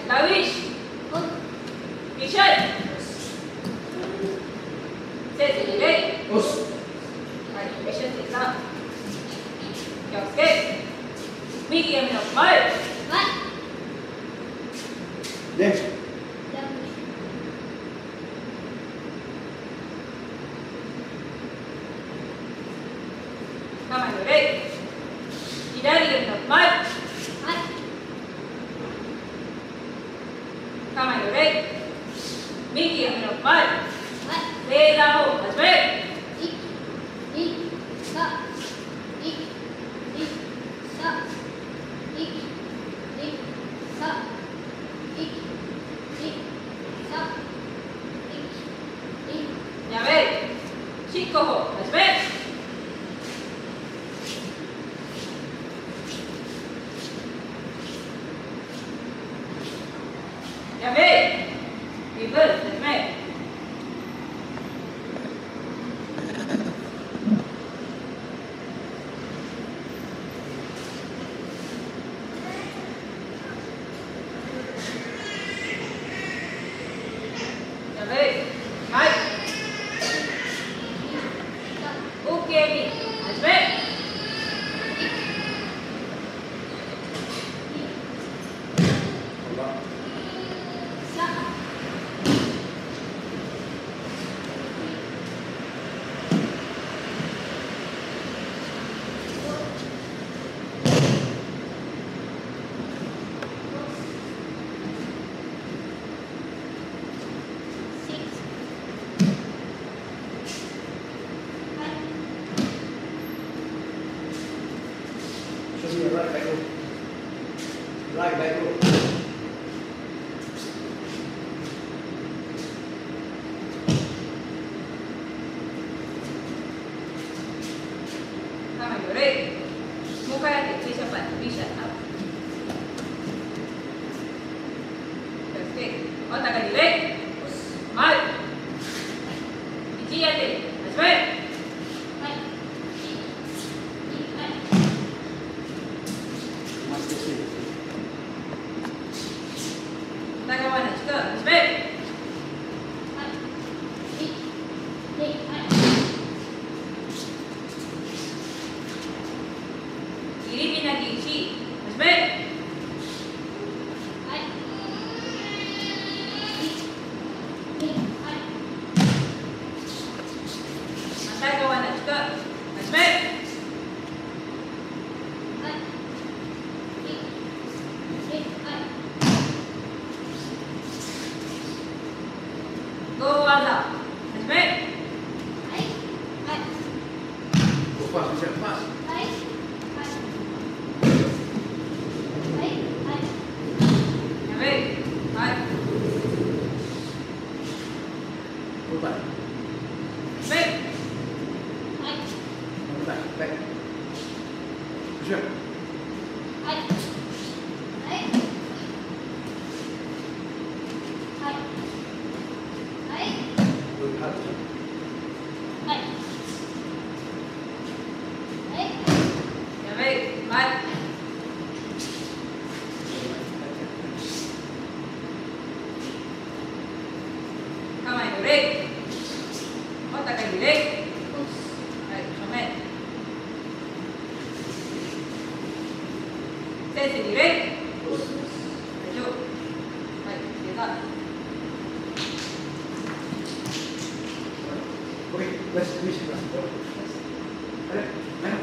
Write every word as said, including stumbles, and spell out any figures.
Lavish. Mission. Set direct. Right, mission is up. Your skate. Medium of five. Next. Come on, direct. Hidari of five. Come on, direct. Medium of five. Lay down as well. Ya ves, cinco as well. Ya ves, reverse as well. Ya ves, right. Okay, as well. Show me your right back row. Right back row. Come on, ready. Muka yang kecil cepat, bisa up. Okay, otak kan direct. Mal. Biji ada, as well. Tangan mana juga, as well. Kiri pindah gigi, as well. Mata kawan juga, as well. Go waza, as well. Go fast, bisa fast. Ya ves, mal. Go back. Well. Go back. Back. Sure. Good hard. Ya ves, mal. Come on, direct. Otak kan direct. Right, command. Sensi direct. Maju. Right, gerak. Okay, let's finish. Ada, mana?